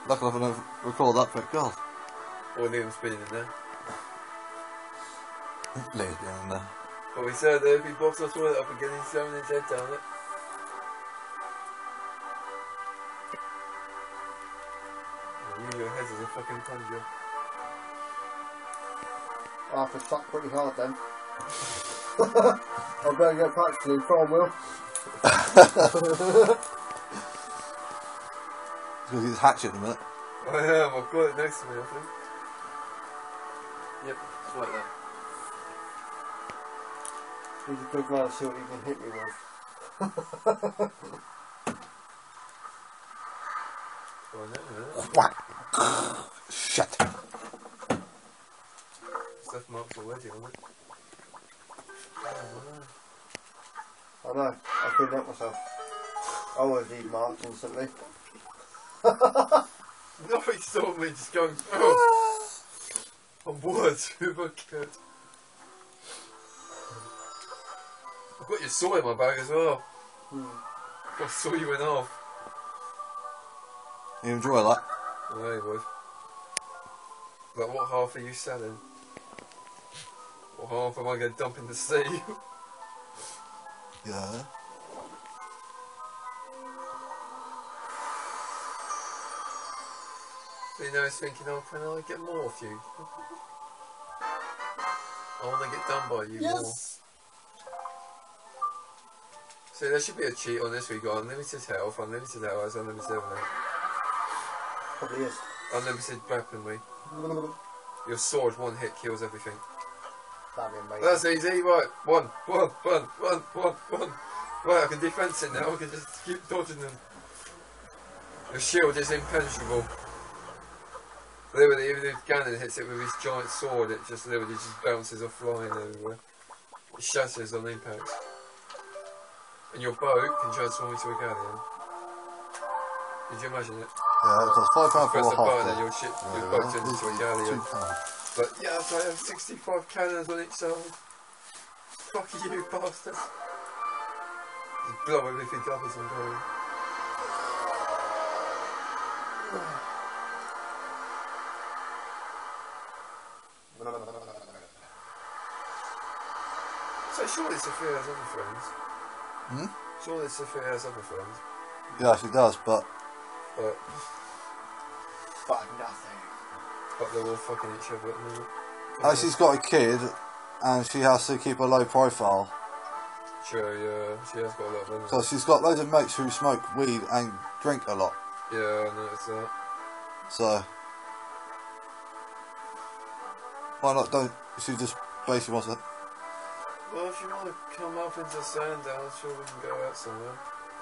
Lucky enough I don't record that quick goal. Or Liam's been in there. Liam's been in there. But we said there, if he box our toilet up again, he's throwing his head down it. Your head is a fucking plunger. I have to suck pretty hard then. I better get back to you, Tom will. Because he's hatchet in a minute. I am, I've got it next to me, I think. Yep, it's right there. He's a good man to see what he can hit me with. Oh, no. Whack! Shit! Stuff marks already on it. I know, I couldn't help myself. I always eat marks instantly. Nothing saw me just going, oh! On wood, if I could. I've got your saw in my bag as well. I saw you went off. You enjoy that? Yeah, you would. Like, what half are you selling? What half am I going to dump in the sea? Yeah. So you know, he's thinking, oh, can I get more of you? I want to get done by you more. So there should be a cheat on this. We got unlimited health, unlimited hours, unlimited everything. Probably is. Unlimited weaponry. Your sword, one hit kills everything. That'd be amazing. That's easy, right? One. Right, I can defense it now, I can just keep dodging them. Your shield is impenetrable. Literally, even if Ganon hits it with his giant sword, it just literally just bounces off flying everywhere. It shatters on impact. And your bow can transform into a galleon. Did you imagine it? Yeah, it costs £5 for Press a the button half. and your boat turns into a galleon. £2. But yeah, so I have 65 cannons on each side. Fuck you, bastard. Just blow everything up as I'm going. So surely Sophia has other friends. Surely Sophia has other friends. Yeah, she does, but But nothing. they're all fucking each other at the minute. she's got a kid, and she has to keep a low profile. Sure, yeah, she has got a lot of them. So she's got loads of mates who smoke weed and drink a lot. Yeah, I noticed that. So why not? Don't she just basically wants to? Well, if you want to come up into Sandown, sure we can go out somewhere.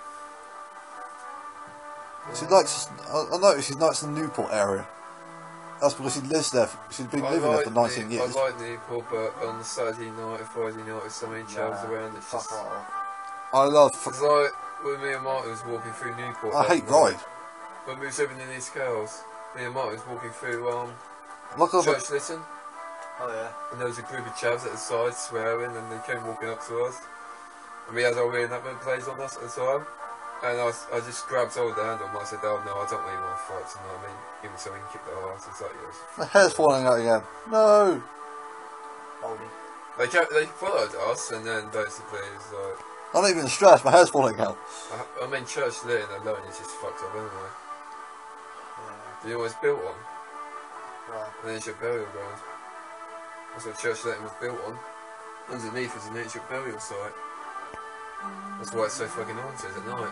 She likes. I noticed she likes the Newport area. That's because she lives there. She's been living there for 19 years. I like Newport, but on the Saturday night or Friday night, if so many chavs around, it's just. I love. It's like when me and Martin was walking through Newport. I hate Ride. When we was living in East Cales, me and Martin was walking through Look over. Church Lytton. Oh yeah. And there was a group of chavs at the side swearing, and they came walking up to us. And we had our reenactment plays on us at the time. And I just grabbed hold of the handle and I said, oh no, I don't really want to fight tonight. I mean, give me something, kick the arse. It's like, yes. My hair's falling out again. No. Holding. They followed us, and then basically it was like. I'm not even stressed. My hair's falling out. I mean, Church Lytton alone is just fucked up anyway. Yeah. Do you know what it's built on? Right. An ancient burial ground. That's what Church Lytton was built on. Underneath is an ancient burial site. That's why it's so fucking haunted at night.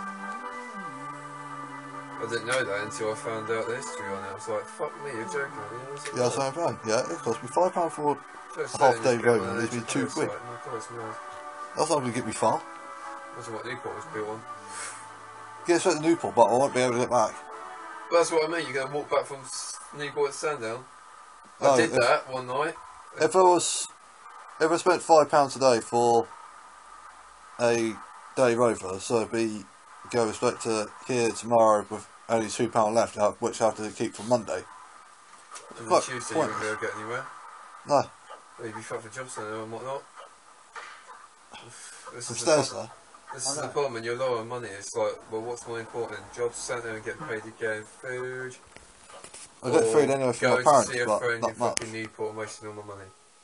I didn't know that until I found out the history on it. I was like, fuck me, you're joking. Yeah, that's what I'm Yeah, it cost me £5 for a half-day road, and it's been £2. That's not going to get me far. That's what Newport was built on. Get straight to Newport, but I won't be able to get back. Well, that's what I mean. You're going to walk back from Newport to Sandown. No, I did that one night. If I spent £5 a day for a day rover, so it'd be go respect to here tomorrow with only £2 left, which I have to keep for Monday. And then Tuesday you wouldn't be able to get anywhere. No. Well, you'd be fucked for job centre and whatnot. This is Thursday. This I is the know. problem when you're low on money. It's like, well, what's more important? Jobs, sat there and getting paid again, food, I get food anyway from my going parents, to see a but friend in not much. fucking Newport and wasting all my money.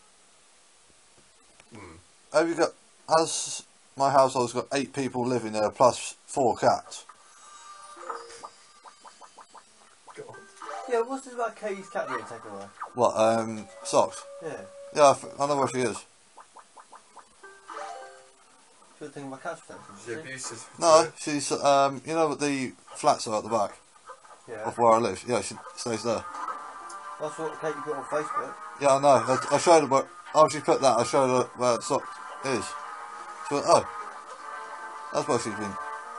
Have you got? As my household's got 8 people living there plus 4 cats. God. Yeah, what's this about Katie's cat getting taken away? What? Socks. Yeah. Yeah, I know where she is. Should think about cat's protection. She abuses. No, she's you know what the flats are at the back Yeah. of where I live. Yeah, she stays there. That's what Katie put on Facebook. Yeah, I know. I showed her where. Oh, she put that. I showed her where the sock is. She went, oh, that's where she's been.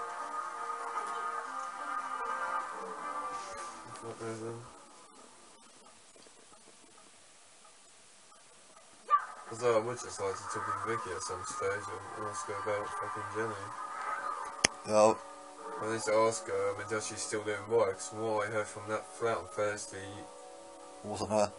Although I would just like to talk to Vicky at some stage and ask her about fucking Jenny. Yeah, I need to ask her, I mean, does she still doing work? Because from what I heard from that flat on Thursday, wasn't her.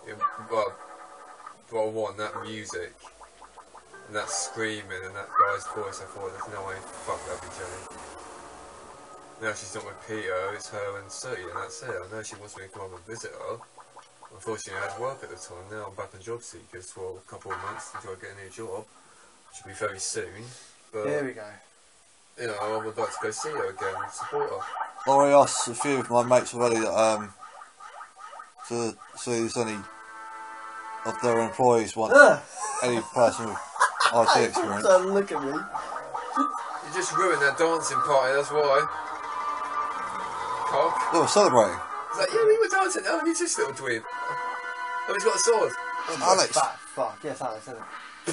well, one, that music, and that screaming, and that guy's voice, I thought, there's no way, fuck, that'd be Jenny. Now she's not with Peter, it's her and Sooty, and that's it. I know she wants me to come up and visit her. Unfortunately, I had work at the time. Now I'm back on job seekers for a couple of months until I get a new job. Should be very soon. But, There we go. you know, I would like to go see her again and support her. I already asked a few of my mates already that, to see if any of their employees want any person with IT experience. Don't look at me. You just ruined that dancing party, that's why. Cock. They were celebrating. It's like, yeah, we were dancing. Oh, he's just little dweeb. Oh, he's got a sword. Alex. Fat fuck. Yes, Alex, isn't it?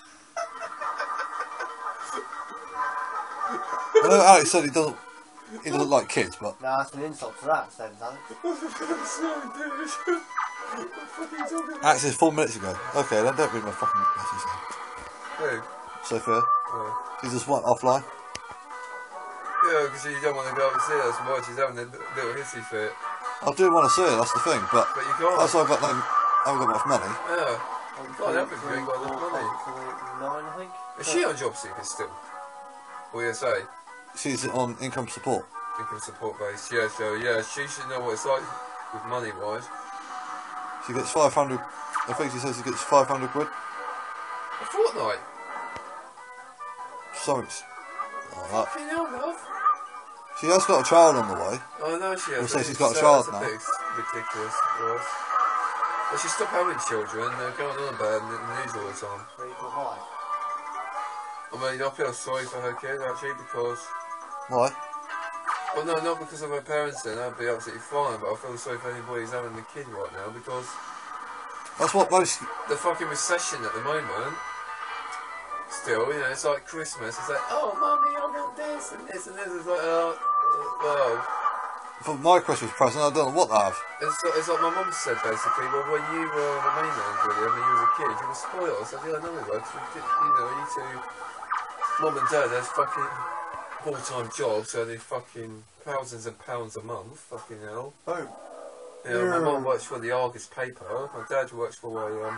I know Alex said he doesn't like kids, but Nah, that's an insult to that, says Alex. Alex said 4 minutes ago. Okay, then don't read my fucking message then. Who? Sophia, Oh. she just went offline. Yeah, because you don't want to go up and see her so much. She's having a little hissy fit. I do want to see her, that's the thing, but But you can't. that's why I haven't got enough money. Yeah. God, that would be got enough money. 9, I think. Is she on job seekers still? What do you say? She's on income support. Income support base. Yeah, so yeah, she should know what it's like with money wise. She gets 500, I think she says she gets 500 quid. A fortnight? Something like that. Fucking hell, love. She has got a child on the way. Oh no, she has. We'll say she's got a child now. That's ridiculous, for us. But she stopped having children, they're going on about it in the news all the time. 3 to 5. I mean, I feel sorry for her kid actually because, Why? well no, not because of her parents then, that'd be absolutely fine, but I feel sorry for anybody who's having a kid right now because That's what most. the fucking recession at the moment, still, you know, it's like Christmas, it's like, oh mummy, I want this and this and this, it's like, well, For my Christmas present, I don't know what I have. it's like my mum said basically, well when you were on the mainland, William, when you was a kid, you were spoiled. I said, yeah, I know we were, because we did, you know, you two, mum and dad, there's fucking full-time jobs, so they're fucking thousands of pounds a month, fucking hell. Boom. You know, my mum works for the Argus paper, my dad works for a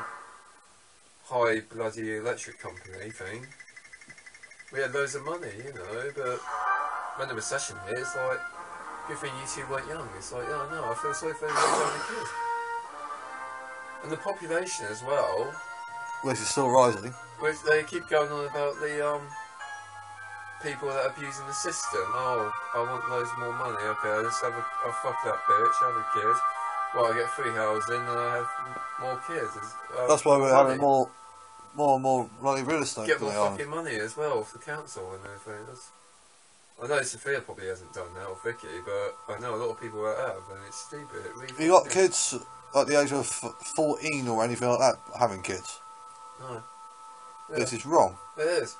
high bloody electric company thing. We had loads of money, you know, but when the recession hit, it's like, good thing you two weren't young. It's like, yeah, I know, I feel sorry for everyone having a kid. And the population as well, Which is still rising. which they keep going on about the people that are abusing the system. Oh, I want loads more money. Okay, let's have I'll fuck that bitch, have a kid. Well, I get free housing and I have more kids. That's why we're money. having more and more bloody real estate. Get more than they are. fucking money as well for the council and everything. I know Sophia probably hasn't done that, or Vicky, but I know a lot of people that have, and it's stupid. It really You got fucking- kids at the age of 14 or anything like that having kids. No. This Yeah, is wrong. it is.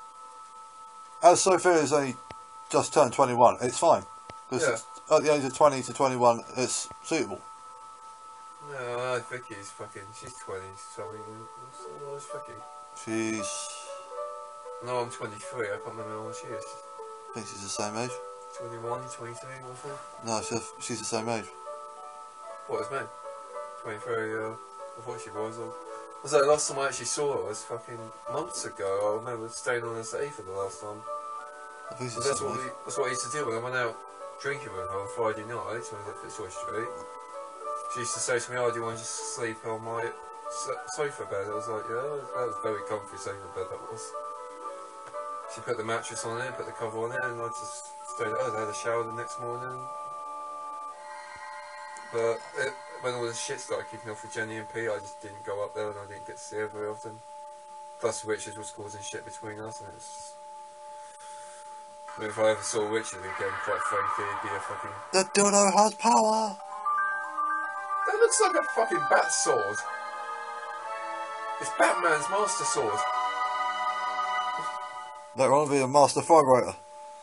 As Sophia's only just turned 21, it's fine. Because at the age of 20 to 21, it's suitable. No, I know Vicky's fucking, she's 20 something. What is Vicky? She's, No, I'm 23, I can't remember how old she is. I think she's the same age. 21, 22, roughly. No, she's the same age. What is me? 23, I thought she was. So the last time I actually saw her was fucking months ago. I remember staying on the sea for the last time. I think But it's that's what I used to do when I went out drinking with her on Friday night when I was at Fitzroy Street. She used to say to me, "Oh, do you want to just sleep on my sofa bed?" I was like, "Yeah, that was very comfy sofa bed, that was." She put the mattress on it, put the cover on it, and I just stayed at hers. I had a shower the next morning. But when all the shit started kicking off with Jenny and Pete, I just didn't go up there and I didn't get to see her very often. Plus Richard was causing shit between us, and it's... I mean, if I ever saw Richard again, quite frankly, he'd be a fucking... The dildo has power! That looks like a fucking bat sword. It's Batman's master sword. Later on, be a master vibrator.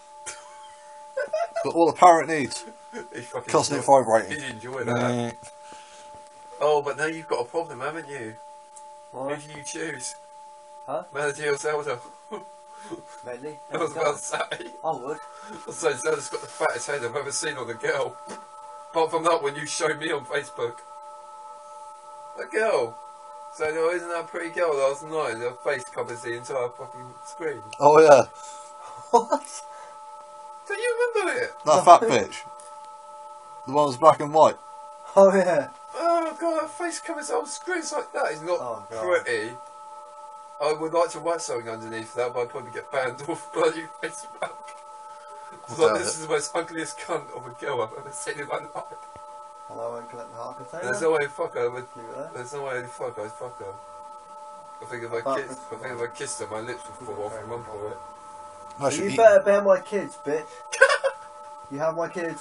Got all the power it needs. He fucking Constant enjoyed- vibrating. He'd enjoy that. Oh, but now you've got a problem, haven't you? What? Who do you choose? Huh? Melody or Zelda? Medley? I was about to say. I would. I was saying Zelda's got the fattest head I've ever seen on a girl. Apart from that one you showed me on Facebook. That girl. Saying, "Oh, isn't that a pretty girl last night?" And her face covers the entire fucking screen. Oh yeah. What? Do you remember it? That fat bitch. The one was black and white. Oh yeah. Oh god, her face covers the whole screen. It's like that. It's not Oh, God. pretty. I would like to write something underneath that, but I'd probably get banned off bloody Facebook. It's like, this is the most ugliest cunt of a girl I've ever seen in my life. And I won't collect the heart container. There's no way fuck her. Leave it there. There's no way fuck I'd fuck her. I think if I kissed her, my lips would fall off and mum for it. No, she You eat- better bear my kids, bitch. You have my kids.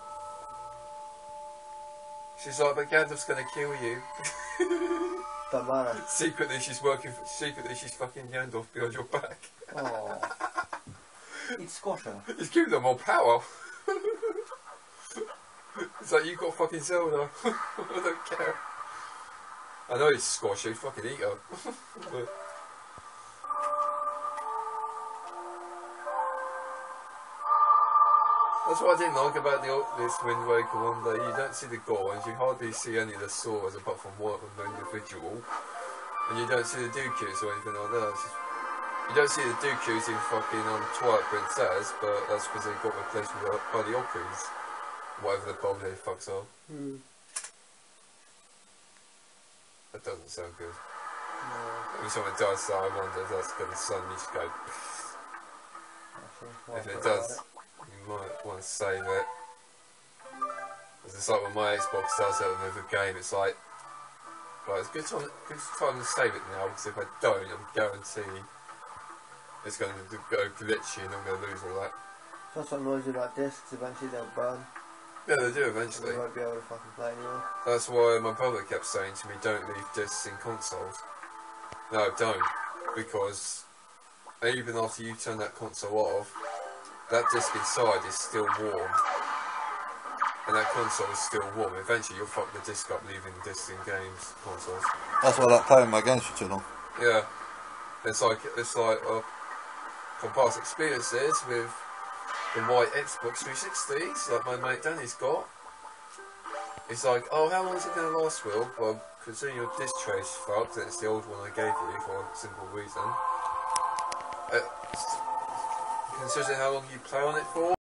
She's like, "But Gandalf's gonna kill you." Don't matter. Secretly, she's fucking Gandalf behind your back. Oh. He'd squash her. He's giving them more power. It's like, "You got fucking Zelda." I don't care. I know he's squash her, he'd fucking eat her. But that's what I didn't like about this Wind Waker one, that you don't see the Gorons, you hardly see any of the swords apart from one individual, and you don't see the Dooku's or anything like that. You don't see the Dooku's in fucking Twilight Princess, but that's because they got replaced by the Okus. Whatever the bomb they fucks are. That doesn't sound good. No. Every time it does that, I wonder if that's going to suddenly just go. If it does, you might want to save it. It's like when my Xbox does that with a game, it's like, right, it's a good time to save it now, because if I don't, I'm guaranteed it's going to go glitchy and I'm going to lose all that. That's what annoys you about discs, eventually they'll burn. Yeah, they do And eventually. you won't be able to fucking play anymore. That's why my brother kept saying to me, "Don't leave discs in consoles." No, don't, because even after you turn that console off, that disc inside is still warm, and that console is still warm. Eventually, you'll fuck the disc up, leaving discs in games consoles. That's why I like playing my games for too long. Yeah, it's like from past experiences with the white Xbox 360s, like my mate Danny's got. It's like, "Oh, how long is it going to last, Will?" Well, considering your disc tray's fucked, and it's the old one I gave you for a simple reason. Considering how long you play on it for.